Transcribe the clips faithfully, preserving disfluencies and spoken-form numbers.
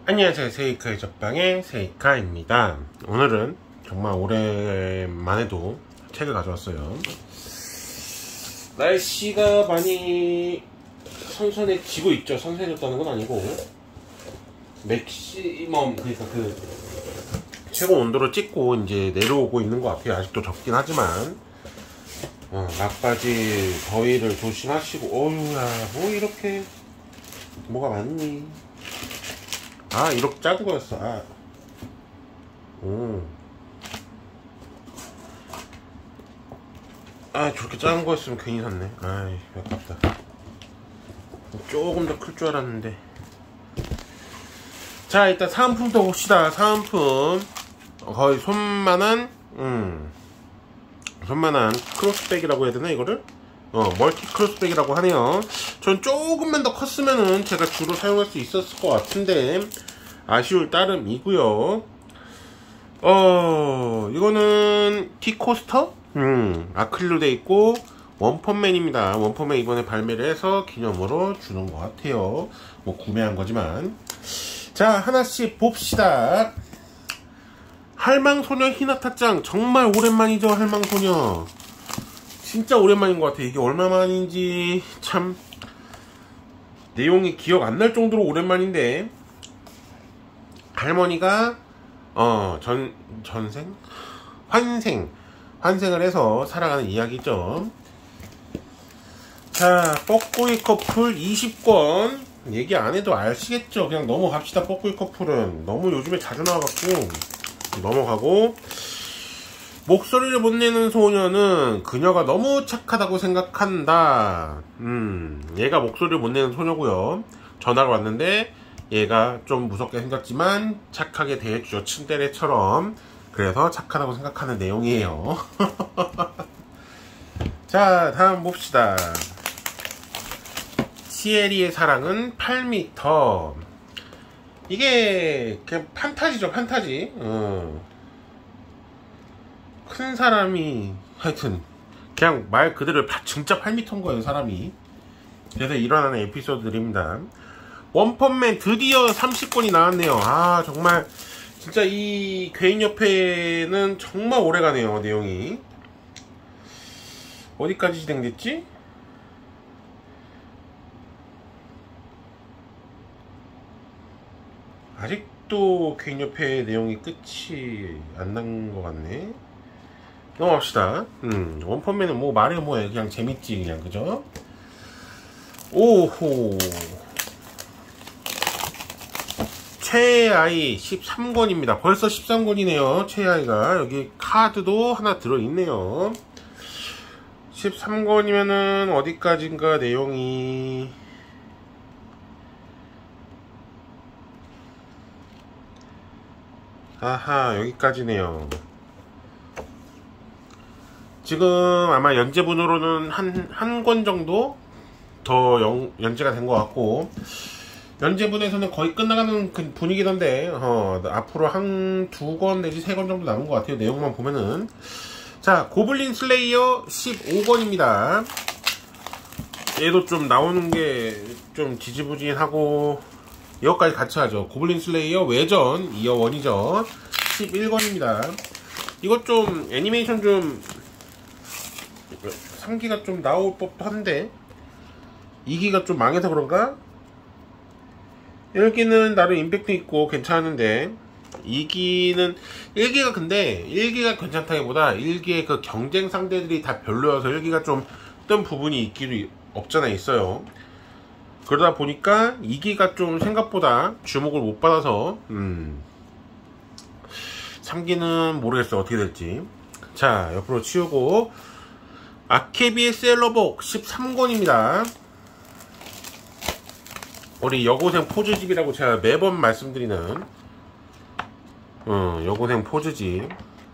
안녕하세요. 세이카의 적방의 세이카입니다. 오늘은 정말 오랜만에도 책을 가져왔어요. 날씨가 많이 선선해지고 있죠. 선선해졌다는 건 아니고 맥시멈, 그러니까 그 최고 온도를 찍고 이제 내려오고 있는 것 같아요. 아직도 덥긴 하지만 어, 막바지 더위를 조심하시고. 어휴야, 뭐 이렇게 뭐가 많니? 아, 이렇게 작은 거였어. 아. 오. 아, 저렇게 작은 거였으면 괜히 샀네. 아이, 아깝다. 조금 더 클 줄 알았는데. 자, 일단 사은품부터 봅시다. 사은품 거의 손만한 음 손만한 크로스백이라고 해야 되나 이거를? 어, 멀티 크로스백이라고 하네요. 전 조금만 더 컸으면은 제가 주로 사용할 수 있었을 것 같은데 아쉬울 따름이고요. 어, 이거는 티코스터? 음, 아크릴로 돼 있고 원펀맨입니다. 원펀맨 이번에 발매를 해서 기념으로 주는 것 같아요. 뭐 구매한 거지만. 자, 하나씩 봅시다. 할망소녀 히나타짱, 정말 오랜만이죠. 할망소녀 진짜 오랜만인 것 같아. 이게 얼마만인지 참 내용이 기억 안 날 정도로 오랜만인데, 할머니가 어 전 전생 환생 환생을 해서 살아가는 이야기죠. 자, 뻐꾸이 커플 이십 권 얘기 안 해도 아시겠죠. 그냥 넘어갑시다. 뻐꾸이 커플은 너무 요즘에 자주 나와갖고 넘어가고, 목소리를 못 내는 소녀는 그녀가 너무 착하다고 생각한다. 음, 얘가 목소리를 못 내는 소녀고요. 전화가 왔는데 얘가 좀 무섭게 생겼지만 착하게 대해주죠. 츤데레처럼. 그래서 착하다고 생각하는 내용이에요. 자, 다음 봅시다. 시에리의 사랑은 팔 미터. 이게 그냥 판타지죠. 판타지. 어. 큰 사람이 하여튼 그냥 말 그대로 진짜 팔 미터인 거예요, 사람이. 그래서 일어나는 에피소드들입니다. 원펀맨 드디어 삼십 권이 나왔네요. 아, 정말 진짜 이 괴인협회는 정말 오래가네요. 내용이 어디까지 진행됐지? 아직도 괴인협회 내용이 끝이 안 난 것 같네. 넘어갑시다. 음, 원펀맨은 뭐 말해 뭐해. 그냥 재밌지, 그냥. 그죠? 오호. 최애아이 십삼 권입니다. 벌써 십삼 권이네요. 최애아이가. 여기 카드도 하나 들어있네요. 십삼 권이면은 어디까지인가 내용이. 아하, 여기까지네요. 지금 아마 연재분으로는 한, 한 권 정도 더 연, 연재가 된 것 같고, 연재분에서는 거의 끝나가는 그 분위기던데, 어, 앞으로 한 두 권 내지 세 권 정도 남은 것 같아요. 내용만 보면은. 자, 고블린 슬레이어 십오 권입니다. 얘도 좀 나오는 게 좀 지지부진하고, 이것까지 같이 하죠. 고블린 슬레이어 외전 이어 원이죠. 십일 권입니다. 이것 좀 애니메이션 좀 삼 기가 좀 나올 법도 한데 이 기가 좀 망해서 그런가? 일 기는 나름 임팩트 있고 괜찮은데 이 기는 일 기가 근데 일 기가 괜찮다기보다 일 기의 그 경쟁 상대들이 다 별로여서 일 기가 좀 뜬 부분이 있기도 없잖아 있어요. 그러다 보니까 이 기가 좀 생각보다 주목을 못 받아서 음, 삼 기는 모르겠어 어떻게 될지. 자, 옆으로 치우고 아케비의 셀러복 십삼 권입니다. 우리 여고생 포즈집이라고 제가 매번 말씀드리는 어, 여고생 포즈집.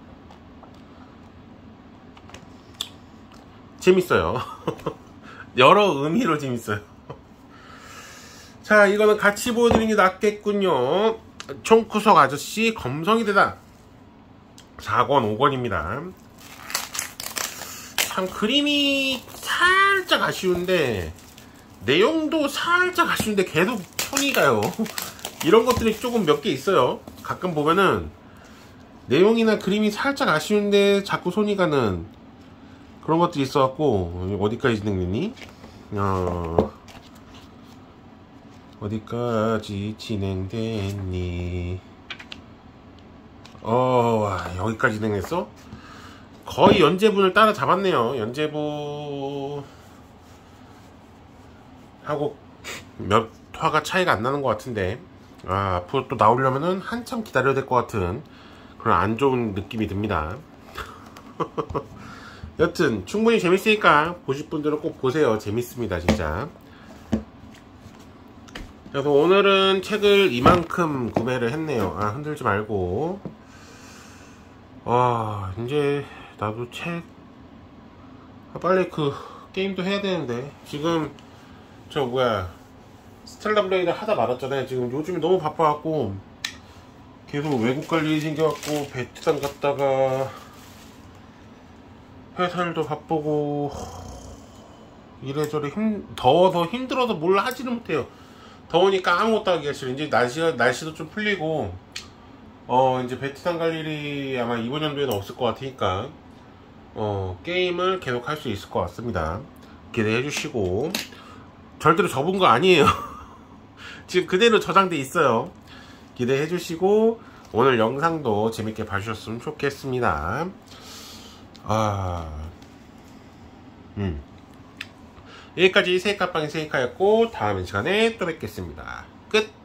재밌어요. 여러 의미로 재밌어요. 자, 이거는 같이 보여드리는 게 낫겠군요. 총구석 아저씨 검성이 되다 사 권 오 권입니다. 참 그림이 살짝 아쉬운데 내용도 살짝 아쉬운데 계속 손이 가요. 이런 것들이 조금 몇 개 있어요. 가끔 보면은 내용이나 그림이 살짝 아쉬운데 자꾸 손이 가는 그런 것들이 있어갖고. 어디까지 진행됐니? 어... 어디까지 진행됐니? 어... 와, 여기까지 진행했어? 거의 연재분을 따라 잡았네요. 연재부 하고 몇 화가 차이가 안 나는 것 같은데, 아, 앞으로 또 나오려면은 한참 기다려야 될 것 같은 그런 안 좋은 느낌이 듭니다. 여튼 충분히 재밌으니까 보실 분들은 꼭 보세요. 재밌습니다 진짜. 그래서 오늘은 책을 이만큼 구매를 했네요. 아, 흔들지 말고. 아, 이제 나도 책 아, 빨리 그 게임도 해야 되는데. 지금 저 뭐야 스텔라 블레이드 하다 말았잖아요. 지금 요즘에 너무 바빠갖고 계속 외국 갈 일이 생겨갖고 베트남 갔다가 회사 일도 바쁘고 이래저래 힘, 더워서 힘들어서 뭘 하지는 못해요. 더우니까 아무것도 하기가 싫어. 이제 날씨가, 날씨도 좀 풀리고 어 이제 베트남 갈 일이 아마 이번 연도에는 없을 것 같으니까 어 게임을 계속 할 수 있을 것 같습니다. 기대해 주시고. 절대로 접은 거 아니에요. 지금 그대로 저장돼 있어요. 기대해 주시고 오늘 영상도 재밌게 봐주셨으면 좋겠습니다. 아, 음. 여기까지 세이카빵의 세이카였고 다음 시간에 또 뵙겠습니다. 끝.